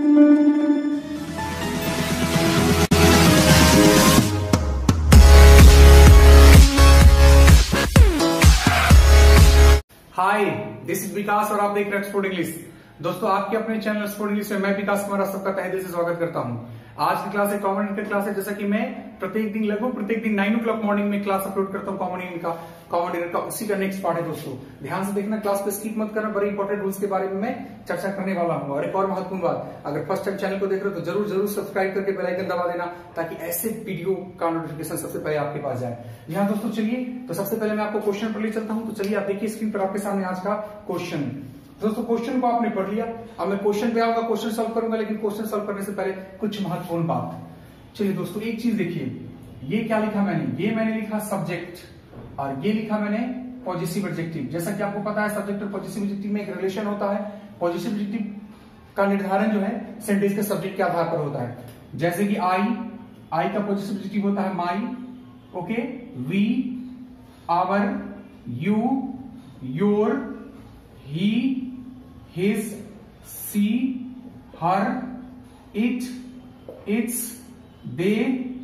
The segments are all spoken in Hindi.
हाय, दिस इज विकास और आप देख रहे हैं एक्सपोर्ट इंग्लिश। दोस्तों, आपके अपने चैनल एक्सपोर्ट इंग्लिश में मैं विकास कुमार सबका तहे दिल से स्वागत करता हूं। आज की क्लास है कॉमन इंग्लिश का क्लास है। जैसा कि मैं लगभग प्रत्येक दिन 9 o'clock मॉर्निंग में क्लास अपलोड करता हूं कॉमन इंग्लिश का उसी का नेक्स्ट पार्ट है। दोस्तों ध्यान से देखना, क्लास को स्किप मत करना। बड़े इंपॉर्टेंट रूल्स के बारे में मैं चर्चा करने वाला हूं। और एक और महत्वपूर्ण बात, अगर फर्स्ट टाइम चैनल को देख रहे हो तो जरूर सब्सक्राइब करके बेल आइकन दबा देना, ताकि ऐसे वीडियो का नोटिफिकेशन सबसे पहले आपके पास जाए। यहाँ दोस्तों चलिए, तो सबसे पहले मैं आपको क्वेश्चन पर ले चलता हूं। तो चलिए आप देखिए स्क्रीन पर आपके सामने आज का क्वेश्चन। दोस्तों क्वेश्चन को आपने पढ़ लिया, अब मैं क्वेश्चन पे आऊंगा, क्वेश्चन सॉल्व करूंगा। लेकिन क्वेश्चन सॉल्व करने से पहले कुछ महत्वपूर्ण बात। चलिए दोस्तों, एक चीज देखिए, ये क्या लिखा मैंने, ये मैंने लिखा सब्जेक्ट और ये लिखा मैंने पॉजिटिव एडजेक्टिव। जैसा कि आपको पता है सब्जेक्ट और पॉजिटिव एडजेक्टिव में एक रिलेशन होता है। पॉजिटिव एडजेक्टिव का निर्धारण जो है सेंटेंस के सब्जेक्ट के आधार पर होता है। जैसे कि आई का पॉजिटिव एडजेक्टिव होता है my, okay, we, our, you, your, he, his, she, her, it, its, they,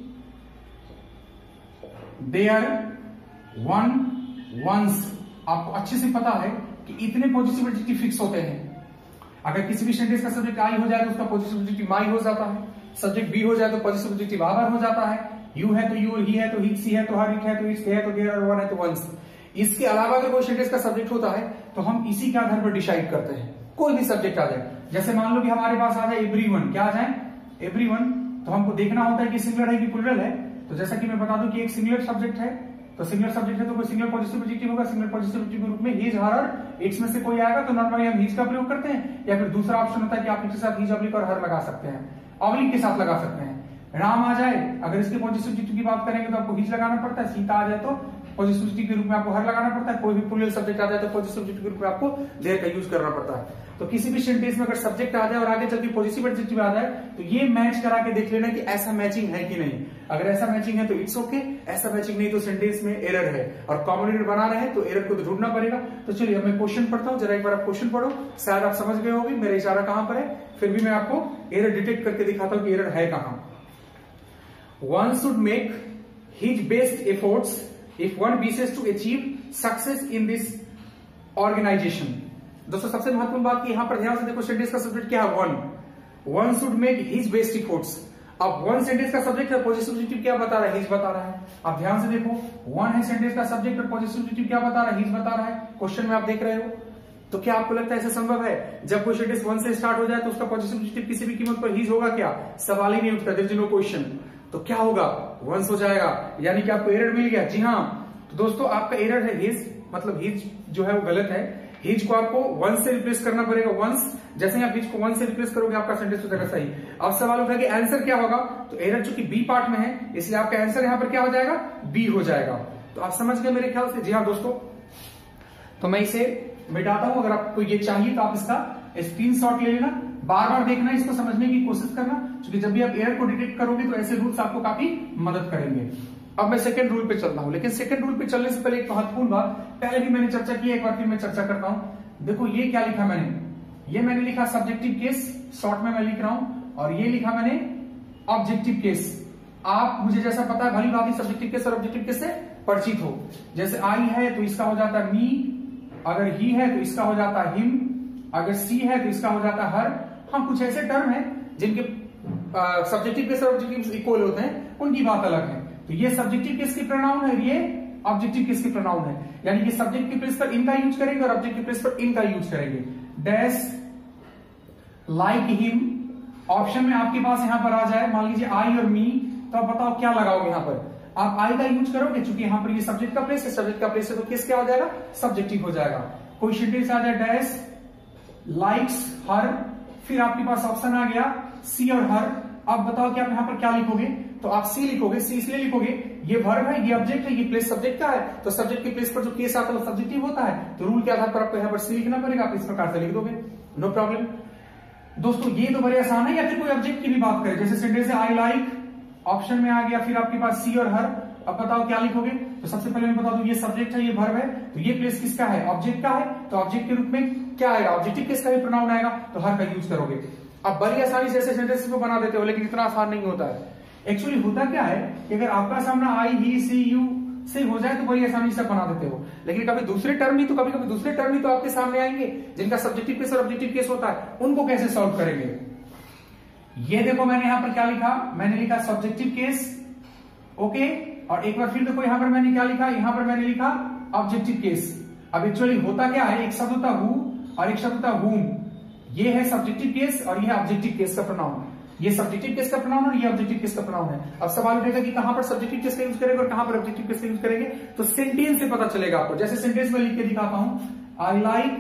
their, one, one's. आपको अच्छे से पता है कि इतने पॉजिटिव एडजेक्टिव फिक्स होते हैं। अगर किसी भी सेंटेंस का सब्जेक्ट आई हो जाए तो उसका पॉजिटिव एडजेक्टिव माई हो जाता है। सब्जेक्ट बी हो जाए तो पॉजिटिव एडजेक्टिव आवर हो जाता है। यू है तो यूर, ही है तो हिज, सी है तो हर, इट है तो इट्स, दे है तो देयर, वन है तो वंस। इसके अलावा अगर कोई सेंटेंस का सब्जेक्ट होता है तो हम इसी के आधार पर डिसाइड करते हैं। कोई भी सब्जेक्ट आ जाए, जैसे मान लो कि हमारे पास आ जाए एवरीवन, क्या आ जाए एवरीवन, तो हमको देखना होता है कि सिंगुलर है कि प्लूरल है। तो जैसा कि मैं बता दूं कि एक सिंगुलर सब्जेक्ट है, तो सिंगुलर सब्जेक्ट है तो कोई सिंगुलर पॉजिटिव एडजेक्टिव होगा। सिंगुलर पॉजिटिव एडजेक्टिव के रूप में हिज, हर और इट्स में से कोई आएगा तो नॉर्मली हम हिज का प्रयोग करते हैं, या फिर दूसरा ऑप्शन होता है कि आप इसके साथ हिज ऑब्लिक और हर लगा सकते हैं, ऑब्लिक के साथ लगा सकते हैं। राम आ जाए, अगर इसके पॉजिटिव एडजेक्टिव की बात करेंगे तो आपको हिज लगाना पड़ता है। सीता आ जाए तो पॉजिटिव एडजेक्टिव के रूप में आपको हर लगाना पड़ता है। कोई भी प्लूरल सब्जेक्ट आ जाए तो पॉजिटिव एडजेक्टिव के रूप में आपको देयर का यूज करना पड़ता है। तो किसी भी सेंटेंस में अगर सब्जेक्ट आ जाए और आगे चल के पॉजिटिव एडजेक्टिव आ जाए तो ये मैच करा के देख लेना कि ऐसा मैचिंग है कि नहीं। अगर ऐसा मैचिंग है तो इट्स ओके, ऐसा मैचिंग नहीं तो सेंटेंस में एरर है। और कॉमन एरर बना रहे हैं तो एरर को तो ढूंढना पड़ेगा। तो चलिए अब मैं क्वेश्चन पढ़ता हूं, जरा एक बार आप क्वेश्चन पढ़ो, शायद आप समझ गए होंगे मेरा इशारा कहां पर है। फिर भी मैं आपको एरर डिटेक्ट करके दिखाता हूं कि एरर है कहां। One should make his best efforts if one wishes to achieve success in this organization। दोस्तों सबसे महत्वपूर्ण बात कि यहां पर ध्यान से देखो, सेंटेंस का सब्जेक्ट क्या है, one should make his best efforts. अब वन सेंटेंस का सब्जेक्ट है, पॉजिटिव एडजेक्टिव क्या बता रहा है, हिज बता रहा है। अब ध्यान से देखो, वन है सेंटेंस का सब्जेक्ट और पॉजिटिव एडजेक्टिव क्या बता रहा है, हिज बता रहा है। क्वेश्चन में आप देख रहे हो, तो क्या आपको लगता है ऐसा संभव है जब कोई सेंटेंस वन से स्टार्ट हो जाए तो उसका पॉजिटिव एडजेक्टिव किसी भी कीमत पर हिज होगा? क्या सवाल ही नहीं उठता, देयर इज नो क्वेश्चन। तो क्या होगा, वंस हो जाएगा, यानी कि आपको एरर मिल गया। जी हाँ, तो दोस्तों आपका एरर है हिज, मतलब हिज जो है वो गलत है। हिज को आपको वन से रिप्लेस करना पड़ेगा, वंस। जैसे आप हिज को वन से रिप्लेस करोगे आपका सेंटेंस हो जाएगा सही। अब सवाल उठा कि आंसर क्या होगा, तो एरर चूंकि बी पार्ट में है इसलिए आपका आंसर यहां पर क्या हो जाएगा, बी हो जाएगा। तो आप समझ गए मेरे ख्याल से। जी हाँ दोस्तों, तो मैं इसे मिटाता हूं। अगर आपको ये चाहिए तो आप इसका स्क्रीनशॉट ले लेना, बार बार देखना, इसको समझने की कोशिश करना, क्योंकि जब भी आप एरर को डिटेक्ट करोगे तो ऐसे रूल्स आपको काफी मदद करेंगे। अब मैं सेकंड रूल पे चलता हूं, लेकिन सेकंड रूल पे चलने से पहले एक महत्वपूर्ण बात पहले भी मैंने चर्चा की, एक बार फिर मैं चर्चा करता हूं। देखो ये क्या लिखा मैंने, ये मैंने लिखा सब्जेक्टिव केस, शॉर्ट में मैं लिख रहा हूं, और ये लिखा मैंने ऑब्जेक्टिव केस। आप मुझे जैसा पता है भली भांति सब्जेक्टिव केस और ऑब्जेक्टिव केस से परिचित हो। जैसे आई है तो इसका हो जाता है मी, अगर ही है तो इसका हो जाता है हिम, अगर सी है तो इसका हो जाता है हर। हाँ, कुछ ऐसे टर्म है जिनके सब्जेक्टिव केस और ऑब्जेक्टिव इक्वल होते हैं, उनकी बात अलग है। तो ये सब्जेक्टिव केस की प्रोनाउन है, ये ऑब्जेक्टिव केस की प्रोनाउन है, यानी कि सब्जेक्ट की प्लेस पर इनका यूज करेंगे और ऑब्जेक्ट की प्लेस पर इनका यूज करेंगे। Dash, like him. ऑप्शन में आपके पास यहां पर आ जाए, मान लीजिए आई और मी, तो आप बताओ क्या लगाओगे यहां पर। आप आई का यूज करोगे, चूंकि यहां पर ये सब्जेक्ट का प्लेस है, सब्जेक्ट का प्लेस है तो केस क्या हो जाएगा, सब्जेक्टिव हो जाएगा। कोई सेंटेंस आ जाए डैश, लाइक्स, हर, फिर आपके पास ऑप्शन आ गया सी और हर। अब बताओ कि आप यहां पर क्या लिखोगे, तो आप सी लिखोगे। सी इसलिए लिखोगे, ये वर्ब है, ये ऑब्जेक्ट है, ये प्लेस सब्जेक्ट का है, तो सब्जेक्ट के प्लेस पर जो केस आता है वो सब्जेक्टिव होता है। तो रूल के आधार पर आपको यहां पर सी लिखना पड़ेगा, आप इस प्रकार से लिख दोगे, नो प्रॉब्लम। दोस्तों ये तो बड़े आसान है। या फिर कोई ऑब्जेक्ट की भी बात करें, जैसे सेंटेंस है आई लाइक, ऑप्शन में आ गया, फिर आपके पास सी और हर। अब बताओ क्या लिखोगे, तो सबसे पहले मैं बता दूं ये सब्जेक्ट है, ये वर्ब है, तो ये प्लेस किसका है, ऑब्जेक्ट का है, तो ऑब्जेक्ट के रूप में क्या आएगा, ऑब्जेक्टिव केस का भी प्रोनाउन आएगा, तो हर का यूज करोगे। आप बड़ी आसानी से ऐसे सेंटेंसेस को बना देते हो, लेकिन इतना आसान नहीं होता है। एक्चुअली होता क्या है कि अगर आपका सामना आई, ही, सी, यू से हो जाए तो बड़ी आसानी से बना देते हो, लेकिन कभी दूसरे टर्म भी तो आपके सामने आएंगे जिनका सब्जेक्टिव केस और ऑब्जेक्टिव केस होता है, उनको कैसे सॉल्व करेंगे। ये देखो मैंने यहां पर क्या लिखा, मैंने लिखा सब्जेक्टिव केस, ओके, और एक बार फिर देखो यहां पर मैंने क्या लिखा, यहां पर मैंने लिखा ऑब्जेक्टिव केस। अब एक्चुअली होता क्या है, एक शब्द होता हु और एक शब्द होता हुम, ये है सब्जेक्टिव केस और ये है ऑब्जेक्टिव केस का प्रोनाउन। ये सब्जेक्टिव केस का प्रोनाउन और ये ऑब्जेक्टिव केस का प्रोनाउन है। अब सवाल उठेगा कि कहां पर सब्जेक्टिव केस का यूज करेंगे और कहां पर ऑब्जेक्टिव केस का यूज करेंगे, तो सेंटेंस से पता चलेगा आपको। जैसे सेंटेंस में लिख के दिखाता हूं, आई लाइक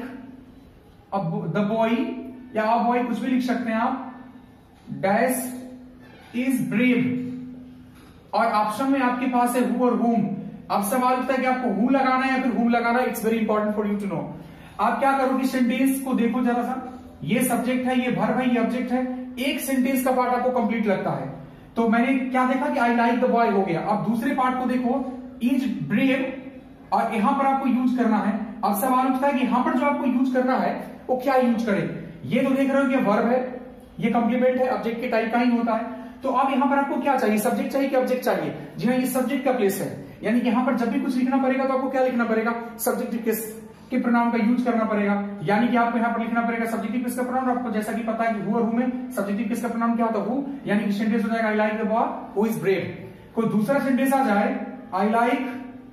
द बॉय, या अ बॉय कुछ भी लिख सकते हैं आप, डैश इज ब्रेव, और ऑप्शन में आपके पास है हु और हुम। अब सवाल उठता है कि आपको हु लगाना है या फिर हुम लगाना है। It's very important for you to know. आप क्या करोगे, सेंटेंस को देखो जरा सा, ये सब्जेक्ट है, ये वर्ब है, ये ऑब्जेक्ट है, एक सेंटेंस का पार्ट आपको कंप्लीट लगता है। तो मैंने क्या देखा कि आई लाइक द बॉय हो गया। अब दूसरे पार्ट को देखो, इज ब्रेव, और यहां पर आपको यूज करना है। अब सवाल उठता है कि यहां पर जो आपको यूज करना है वो क्या यूज करें। ये तो देख रहे हो कि वर्ब है, ये कॉम्प्लीमेंट है, ऑब्जेक्ट के टाइप का ही होता है। तो अब यहां पर आपको क्या चाहिए, सब्जेक्ट चाहिए कि ऑब्जेक्ट चाहिए। जी हाँ, ये सब्जेक्ट का प्लेस है, यानी कि यहां पर जब भी कुछ लिखना पड़ेगा तो आपको क्या लिखना पड़ेगा, सब्जेक्टिव केस के प्रोनाउन का यूज करना पड़ेगा। यानी कि आपको यहां पर लिखना पड़ेगा सब्जेक्टिव केस का प्रोनाउन। आपको जैसा कि पता है कि हु और हु में सब्जेक्टिव केस का प्रोनाउन क्या होता है, हु, यानी कि सेंटेंस हो जाएगा I like the boy who is brave. कोई दूसरा सेंटेंस आ जाए, I like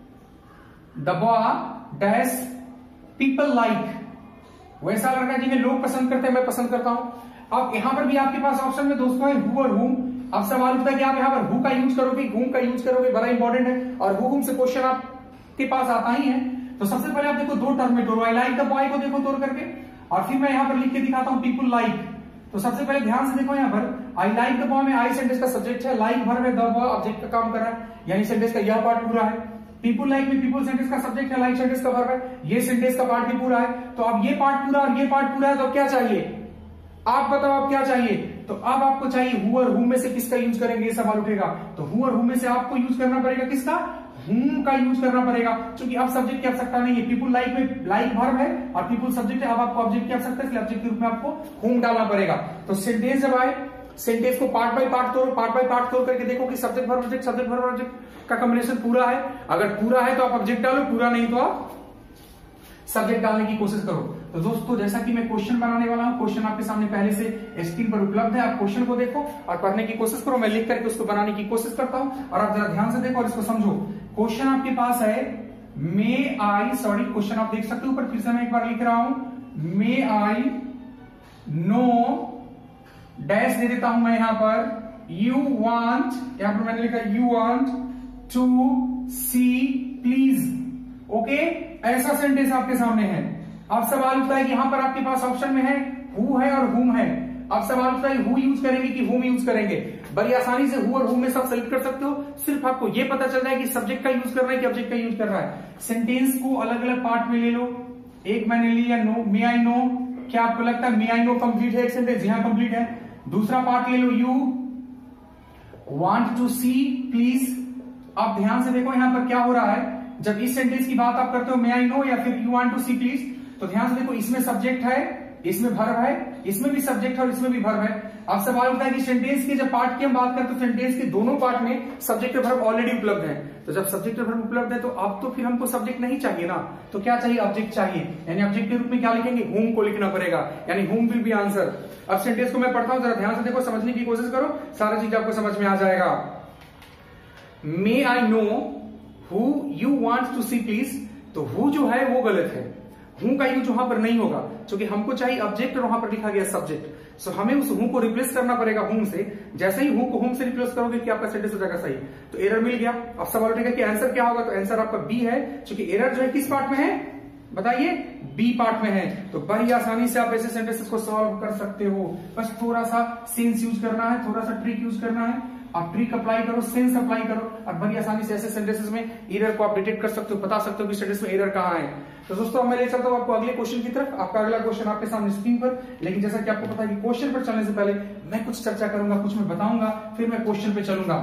the boy dash people like, वैसा लड़का जिन्हें लोग पसंद करते हैं, मैं पसंद करता हूं। अब यहां पर भी आपके पास ऑप्शन में दोस्तों है हु और हुम। अब सवाल उठता है कि आप यहां पर हु का यूज करोगे, हुम का यूज करोगे, बड़ा इंपॉर्टेंट है, और हुम से क्वेश्चन आपके पास आता ही है। तो सबसे पहले आप देखो दो टर्म में तोड़ो, आई लाइक द बॉय को देखो तोड़ करके, और फिर मैं यहां पर लिख के दिखाता हूं पीपल लाइक। तो सबसे पहले ध्यान से देखो, यहां पर आई लाइक द बॉय में आई सेंटेंस का सब्जेक्ट है, लाइक वर्ब है, द बॉय ऑब्जेक्ट का काम कर रहा है, यानी सेंटेंस का यह पार्ट पूरा है। पीपल लाइक में पीपल सेंटेंस का सब्जेक्ट है, लाइक सेंटेंस का वर्ब है, ये सेंटेंस का पार्ट भी पूरा है। तो अब ये पार्ट पूरा और ये पार्ट पूरा है, तो क्या चाहिए आप बताओ, आप क्या चाहिए। तो अब आपको चाहिए हु और हुम में से किसका यूज करेंगे, ये सवाल उठेगा। तो हु और हुम में से आपको यूज करना पड़ेगा किसका, हुम का यूज करना पड़ेगा, क्योंकि अब सब्जेक्ट की आवश्यकता नहीं है। पीपल लाइक में लाइक वर्ब है और पीपल सब्जेक्ट है, अब आपको ऑब्जेक्ट की आवश्यकता है, इसलिए ऑब्जेक्ट के रूप में आपको हुम डालना पड़ेगा। तो सेंटेंस जब आए, सेंटेंस को पार्ट बाय पार्ट तोड़, पार्ट बाय पार्ट तोड़ करके देखो कि subject verb object, subject verb object का कॉम्बिनेशन पूरा है। अगर पूरा है तो आप ऑब्जेक्ट डालो, पूरा नहीं तो आप सब्जेक्ट डालने की कोशिश करो। तो दोस्तों जैसा कि मैं क्वेश्चन बनाने वाला हूं, क्वेश्चन आपके सामने पहले से स्क्रीन पर उपलब्ध है, आप क्वेश्चन को देखो और पढ़ने की कोशिश करो। मैं लिख करके उसको बनाने की कोशिश करता हूं और आप जरा ध्यान से देखो और इसको समझो। क्वेश्चन आपके पास है मे आई, सॉरी क्वेश्चन आप देख सकते हो ऊपर, फिर से मैं एक बार लिख रहा हूं, मे आई नो डैश दे देता हूं मैं यहां पर, यू वांट, यहां पर मैंने लिखा you want to see please, okay, ऐसा सेंटेंस आपके सामने है। अब सवाल उठता है कि यहां पर आपके पास ऑप्शन में है हु है और हुम है। अब सवाल उठता है हु यूज करेंगे कि हुम यूज करेंगे। बड़ी आसानी से हु और हुम में सब सेलेक्ट कर सकते हो, सिर्फ आपको यह पता चल जाए कि सब्जेक्ट का यूज कर रहा है कि ऑब्जेक्ट का यूज कर रहा है। सेंटेंस को अलग अलग पार्ट में ले लो, एक मैंने लिया नो, मे आई नो, क्या आपको लगता है मे आई नो कंप्लीट है एक सेंटेंस, जी हां कंप्लीट है। दूसरा पार्ट ले लो, you want to see please. अब ध्यान से देखो यहां पर क्या हो रहा है, जब इस सेंटेंस की बात आप करते हो मे आई नो या फिर you want to see please, तो ध्यान से देखो इसमें सब्जेक्ट है, इसमें वर्ब है, इसमें भी सब्जेक्ट है और इसमें भी वर्ब है। अब सवाल होता है कि सेंटेंस के जब पार्ट की हम बात करते हैं तो सेंटेंस के दोनों पार्ट में सब्जेक्ट और वर्ब ऑलरेडी उपलब्ध है। तो जब सब्जेक्ट और वर्ब उपलब्ध है तो अब तो फिर हमको सब्जेक्ट नहीं चाहिए ना, तो क्या चाहिए, ऑब्जेक्ट चाहिए। यानी ऑब्जेक्ट के रूप में क्या लिखेंगे, हुम को लिखना पड़ेगा, यानी हुम विल बी आंसर। अब सेंटेंस को मैं पढ़ता हूं, जरा ध्यान से देखो, समझने की कोशिश करो, सारा चीज आपको समझ में आ जाएगा। May I know who you want to see please, तो हु जो है वो गलत है, हूं का यूज वहां पर नहीं होगा, क्योंकि हमको चाहिए ऑब्जेक्ट और वहां पर लिखा गया सब्जेक्ट। सो हमें उस हूं को रिप्लेस करना पड़ेगा हुम से। जैसे ही हूं को हुम से रिप्लेस करोगे कि आपका सेंटेंस हो जाएगा सही। तो एरर मिल गया। अब सवाल उठेगा कि आंसर क्या होगा, तो आंसर आपका बी है, क्योंकि एरर जो है किस पार्ट में है बताइए, बी पार्ट में है। तो बड़ी आसानी से आप ऐसे सेंटेंसेस को सॉल्व कर सकते हो। बस थोड़ा सा सेंस यूज करना है, थोड़ा सा ट्रिक यूज करना है। आप ट्रिक अप्लाई करो, सेंस अप्लाई करो और बड़ी आसानी से ऐसे सेंटेंसेस में एरर को आप डिटेक्ट कर सकते हो, बता सकते हो कि सेंटेंस में एरर कहां है। तो दोस्तों मैं ले चलता हूं आपको अगले क्वेश्चन की तरफ। आपका अगला क्वेश्चन आपके सामने स्क्रीन पर, लेकिन जैसा कि आपको पता है कि क्वेश्चन पर चलने से पहले मैं कुछ चर्चा करूंगा, कुछ मैं बताऊंगा, फिर मैं क्वेश्चन पे चलूंगा।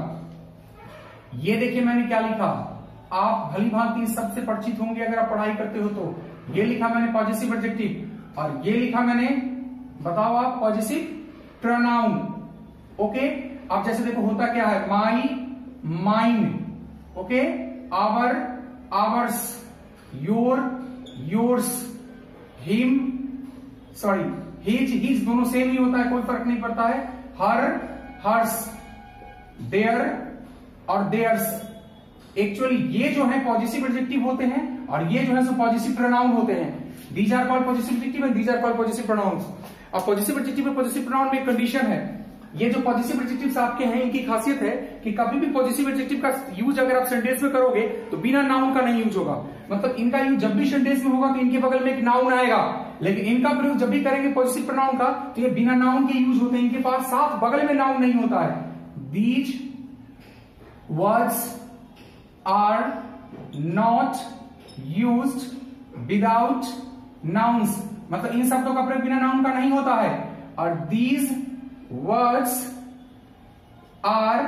ये देखिए मैंने क्या लिखा, आप भली भांति सबसे परिचित होंगे अगर आप पढ़ाई करते हो तो। ये लिखा मैंने पॉजिटिव एडजेक्टिव और ये लिखा मैंने, बताओ आप, पॉजिटिव प्रोनाउन। ओके, अब जैसे देखो होता क्या है, my, mine, okay, our, ours, your, yours, him, sorry his, his दोनों सेम ही होता है, कोई फर्क नहीं पड़ता है। हर, हर्स, देयर और देयर्स। एक्चुअली ये जो है पॉजिटिव एडजेक्टिव होते हैं और ये जो है सो पॉजिटिव प्रोनाउन होते हैं। These are called positive adjective and these are called positive pronouns. अब पॉजिटिव एडजेक्टिव और पॉजिटिव प्रोनाउन में एक कंडीशन है। ये जो पॉजिटिव एडजेक्टिव्स आपके हैं इनकी खासियत है कि कभी भी पॉजिटिव एडजेक्टिव का यूज अगर आप सेंटेंस में करोगे तो बिना नाउन का नहीं यूज होगा। मतलब इनका यूज जब भी सेंटेंस में होगा तो इनके बगल में एक नाउन आएगा, लेकिन इनका प्रयोग जब भी करेंगे पॉजिटिव प्रोनाउन का तो ये बिना नाउन के यूज होते हैं। इनके पास साथ बगल में नाउन नहीं होता है। These words are not used without nouns, मतलब इन शब्दों का प्रयोग बिना नाउन का नहीं होता है। और these words are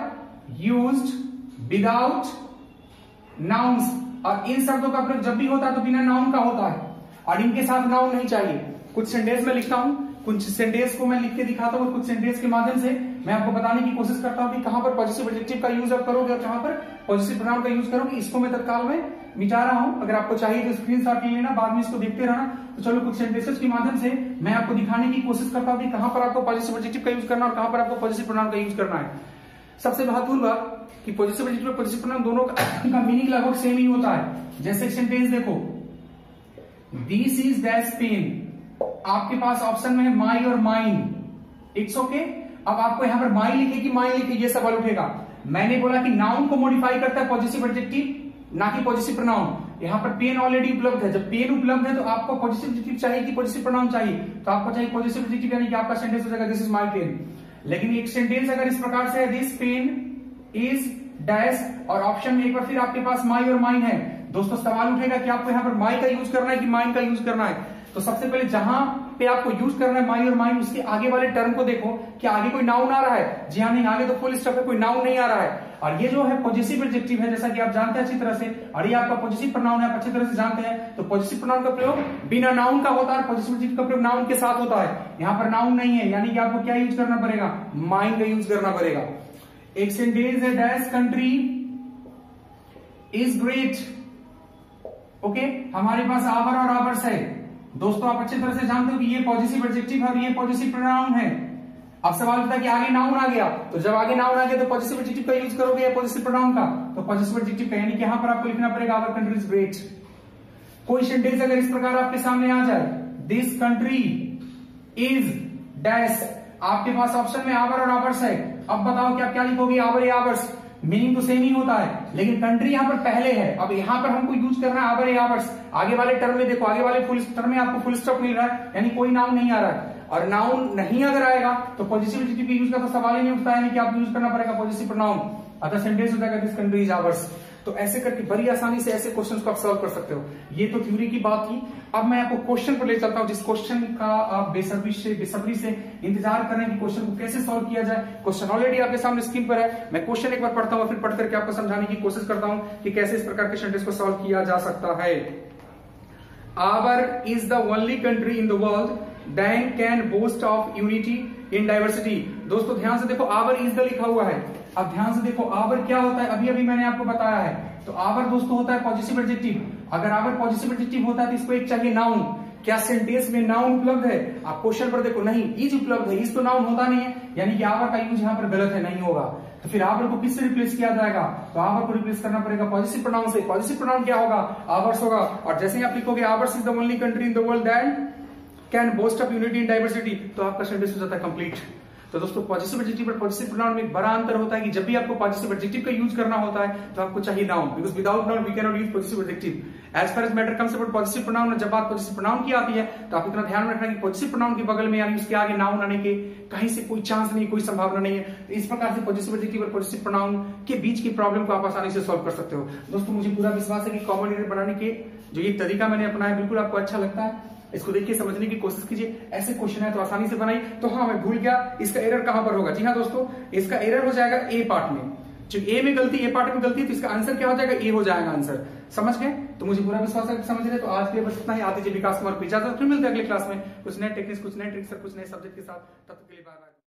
used without nouns, और इन शब्दों का प्रयोग जब भी होता है तो बिना नाउन का होता है और इनके साथ नाउन नहीं चाहिए। कुछ सेंटेंस में लिखता हूं, कुछ सेंटेंस को मैं लिख के दिखाता हूं, कुछ सेंटेंस के माध्यम से मैं आपको बताने की कोशिश करता हूं कि कहां पर पॉजिटिव एडजेक्टिव का यूज आप करोगे और कहां पर पॉजिटिव प्रोनाउन का यूज करोगे। इसको मैं तत्काल में मिटा रहा हूं, अगर आपको चाहिए तो स्क्रीनशॉट ले लेना, बाद में इसको देखते रहना। तो चलो कुछ सेंटेंसेस के माध्यम से मैं आपको दिखाने की कोशिश करता हूं कि कहां पर आपको पॉजिटिव एडजेक्टिव का यूज करना और कहां पर आपको पॉजिटिव प्रोनाउन का यूज करना है। सबसे महत्वपूर्ण बात कि पॉजिटिव एडजेक्टिव और पॉजिटिव प्रोनाउन दोनों का मीनिंग लगभग सेम ही होता है। जैसे सेंटेंस देखो, दिस इज दैट पेन, आपके पास ऑप्शन में है माई और माइन। It's okay. अब आपको यहां पर माई लिखे कि माइन लिखे ये सवाल उठेगा। मैंने बोला कि नाउन को मॉडिफाई करता है पॉजिटिव एडजेक्टिव, ना कि पॉजिटिव प्रोनाउन। यहां पर पेन ऑलरेडी उपलब्ध है, जब पेन उपलब्ध है तो आपको पॉजिटिव एडजेक्टिव चाहिए कि पॉजिटिव प्रोनाउन चाहिए, तो आपको चाहिए पॉजिटिव एडजेक्टिव, यानी कि आपका सेंटेंस हो जाएगा दिस इज माई पेन। लेकिन एक सेंटेंस अगर इस प्रकार से है, दिस पेन इज डैश, और ऑप्शन में एक बार फिर आपके पास माई और माइन है, दोस्तों सवाल उठेगा कि आपको यहां पर माई का यूज करना है कि माइन का यूज करना है। तो सबसे पहले जहां पे आपको यूज करना है माई और माइन, उसके आगे वाले टर्म को देखो कि आगे कोई नाउन आ रहा है। जी हाँ, नहीं, आगे तो फुल स्टॉप है, कोई नाउन नहीं आ रहा है। और ये जो है पॉजिटिव एडजेक्टिव है, जैसा कि आप जानते हैं अच्छी तरह से, और ये आपका पॉजिटिव प्रोनाउन है, आप अच्छी तरह से जानते हैं। तो पॉजिटिव प्रोनाउन का प्रयोग बिना नाउन का होता है, पॉजिटिव एडजेक्टिव का प्रयोग नाउन के साथ होता है। यहां पर नाउन नहीं है, यानी कि आपको क्या यूज करना पड़ेगा, माइन का यूज करना पड़ेगा। एक सेंटेंस है, dash country is great. Okay, हमारे पास आवर और आवर्स है। दोस्तों आप अच्छी तरह से जानते हो कि ये पॉजिटिव एडजेक्टिव है और ये पॉजिटिव प्रोनाउन है। अब सवाल होता है कि आगे नाउन आ गया, तो जब आगे नाउन आ गया तो पॉजिटिव एडजेक्टिव का यूज करोगे या पॉजिटिव प्रोनाउन का, तो पॉजिटिव एडजेक्टिव का, यानी कि यहां पर आपको लिखना पड़ेगा आवर कंट्री इज ग्रेट। कोई सेंटेंस अगर इस प्रकार आपके सामने आ जाए, दिस कंट्री इज डैश, आपके पास ऑप्शन में आवर और आवर्स है। अब बताओ कि आप क्या लिखोगे, आवर या आवर्स, मीनिंग तो सेम ही होता है, लेकिन कंट्री यहां पर पहले है। अब यहां पर हमको यूज करना है आवर या आवर्स। आगे वाले टर्म में देखो, आगे वाले फुल टर्म में आपको फुल स्टॉप मिल रहा है, यानी कोई नाउन नहीं आ रहा है। और नाउन नहीं अगर आएगा तो पॉजिटिव एडजेक्टिव के यूज का तो सवाल ही नहीं उठता है, यानी कि आपको यूज करना पड़ेगा पॉजिटिव प्रोनाउन। अतः सेंटेंस हो जाएगा दिस कंट्री इज आवर्स। तो ऐसे करके बड़ी आसानी से ऐसे क्वेश्चंस को आप सॉल्व कर सकते हो। ये तो थ्योरी की बात थी। अब मैं आपको क्वेश्चन पर ले चलता हूं, जिस क्वेश्चन का आप बेसब्री से इंतजार कर रहे हैं कि क्वेश्चन को कैसे सॉल्व किया जाए। क्वेश्चन ऑलरेडी आपके सामने स्क्रीन पर है। मैं क्वेश्चन एक बार पढ़ता हूं और फिर पढ़ करके आपको समझाने की कोशिश करता हूं कि कैसे इस प्रकार के सेंटेंस को सॉल्व किया जा सकता है। Our is the only country in the world than can boast of unity in diversity. दोस्तों ध्यान से देखो, आवर इज द लिखा हुआ है। अब ध्यान से देखो, आवर क्या होता है, अभी अभी मैंने आपको बताया है। तो आवर दोस्तों होता है पॉजिटिव एडजेक्टिव। अगर आवर पॉजिटिव एडजेक्टिव होता है तो इसको एक चाहिए नाउन। क्या सेंटेंस में नाउन उपलब्ध है? आप क्वेश्चन पर देखो, नहीं, इज उपलब्ध है, इज तो नाउन होता नहीं है, यानी कि आवर का यूज यहां पर गलत है, नहीं होगा। तो फिर आवर को किससे रिप्लेस किया जाएगा? तो आवर को रिप्लेस करना पड़ेगा पॉजिटिव प्रोनाउन से। पॉजिटिव प्रोनाउन क्या होगा? आवर्स होगा। और जैसे ही आप लिखोगे ours is the only country in the world that can boast of unity in diversity, तो आपका सेंटेंस हो जाता है कंप्लीट। तो दोस्तों पॉजिटिव एडजेक्टिव और पॉजिटिव प्रोनाउन में एक बड़ा अंतर होता है कि जब भी आपको पॉजिटिव एडजेक्टिव का यूज करना होता है तो आपको चाहिए noun, because without noun we can not use positive adjective. As far as matter comes about positive pronoun, जब बात पॉजिटिव प्रोनाउन की आती है तो आप इतना ध्यान रखना कि पॉजिटिव प्रोनाउन के बगल में यानी उसके आगे नाउन आने के कहीं से कोई चांस नहीं, कोई संभावना नहीं है। तो इस प्रकार से पॉजिटिव एडजेक्टिव और पॉजिटिव प्रोनाउन के बीच की प्रॉब्लम को आप आसानी से सॉल्व कर सकते हो। दोस्तों मुझे पूरा विश्वास है कि कॉमन एरर बनाने के जो ये तरीका मैंने अपनाया बिल्कुल आपको अच्छा लगता है। इसको देखिए, समझने की कोशिश कीजिए। ऐसे क्वेश्चन है तो आसानी से बनाई। तो हाँ, मैं भूल गया, इसका एरर कहां पर होगा? जी हाँ दोस्तों, इसका एरर हो जाएगा ए पार्ट में। जब ए में गलती, ए पार्ट में गलती है तो इसका आंसर क्या हो जाएगा? ए हो जाएगा आंसर। समझ गए? तो मुझे पूरा विश्वास है कि समझ रहे। तो आज के लिए बस इतना ही। आते विकास कुमार को इजाजत, फिर मिलते हैं अगले क्लास में कुछ नए टेक्निक्स, कुछ नए ट्रिक्स और कुछ नए सब्जेक्ट के साथ। तब तक के लिए बाय बाय।